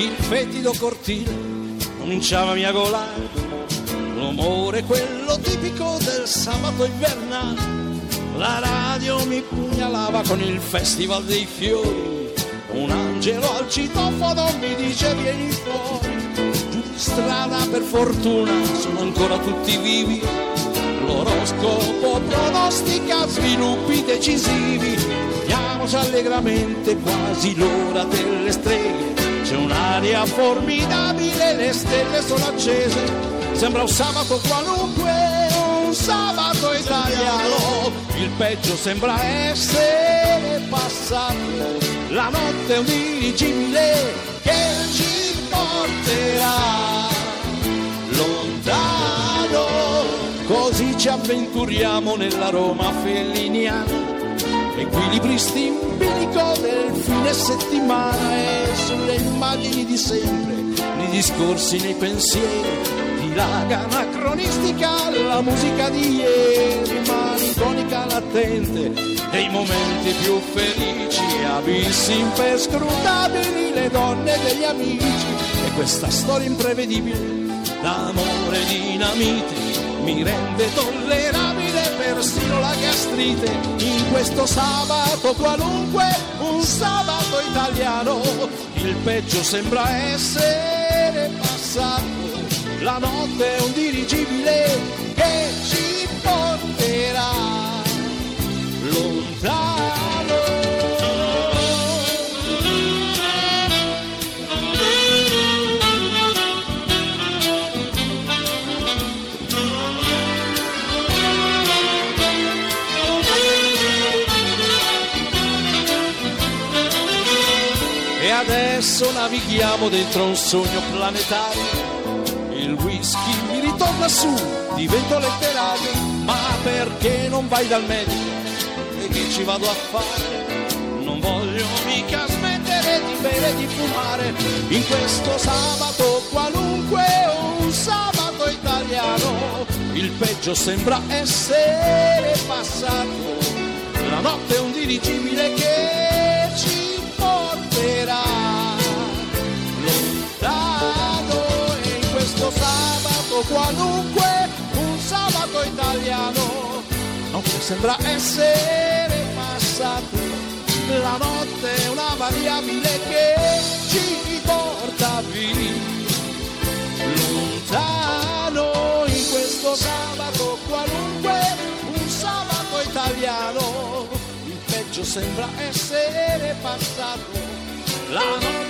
il fetido cortile cominciava a miagolare, l'umore quello tipico del sabato invernale, la radio mi pugnalava con il festival dei fiori, un angelo al citofono mi dice vieni fuori, giù di strada per fortuna sono ancora tutti vivi, l'oroscopo pronostica sviluppi decisivi, andiamoci allegramente quasi l'ora delle streghe, c'è un'aria formidabile, le stelle sono accese, sembra un sabato qualunque, un sabato italiano, il peggio sembra essere passato, la notte è un dirigibile che ci porterà lontano, così ci avventuriamo nella Roma felliniana, equilibristi in bilico del fine settimana e sulle immagini di sempre, nei discorsi, nei pensieri, dilaga anacronistica la musica di ieri, malinconica latente dei momenti più felici, abissi imperscrutabili, le donne degli amici e questa storia imprevedibile d'amore dinamite mi rende tollerabile persino la gastrite, in questo sabato qualunque, un sabato italiano, il peggio sembra essere passato, la notte è un dirigibile che ci porterà lontano. Adesso navighiamo dentro un sogno planetario, il whisky mi ritorna su, divento letterario, ma perché non vai dal medico? E che ci vado a fare? Non voglio mica smettere di bere e di fumare, in questo sabato qualunque, un sabato italiano, il peggio sembra essere passato, la notte è un dirigibile che ci porterà lontano, e in questo sabato qualunque, un sabato italiano, notte sembra essere passato, la notte è una variabile che ci porta via lontano, in questo sabato qualunque, un sabato italiano, il peggio sembra essere passato, la notte